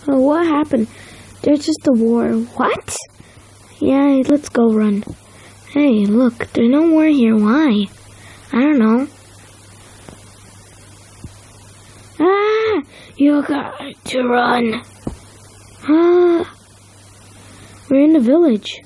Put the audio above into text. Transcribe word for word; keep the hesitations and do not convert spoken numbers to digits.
Oh, what happened? There's just a war. What? Yeah, let's go run. Hey, look, there's no war here. Why? I don't know. Ah! You got to run. Ah! We're in the village.